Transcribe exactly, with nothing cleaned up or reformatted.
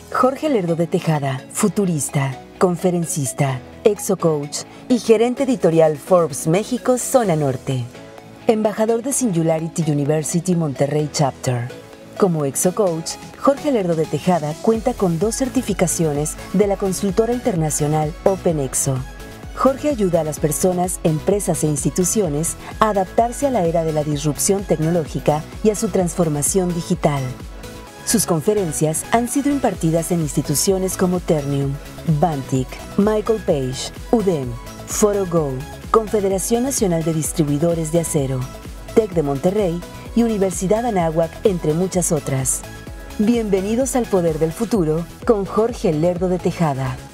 Jorge Lerdo de Tejada, futurista, conferencista, exocoach y gerente editorial Forbes México Zona Norte. Embajador de Singularity University Monterrey Chapter. Como exocoach, Jorge Lerdo de Tejada cuenta con dos certificaciones de la consultora internacional OpenExo. Jorge ayuda a las personas, empresas e instituciones a adaptarse a la era de la disrupción tecnológica y a su transformación digital. Sus conferencias han sido impartidas en instituciones como Ternium, Bantic, Michael Page, UDEM, ForoGo, Confederación Nacional de Distribuidores de Acero, TEC de Monterrey y Universidad Anáhuac, entre muchas otras. Bienvenidos al Poder del Futuro con Jorge Lerdo de Tejada.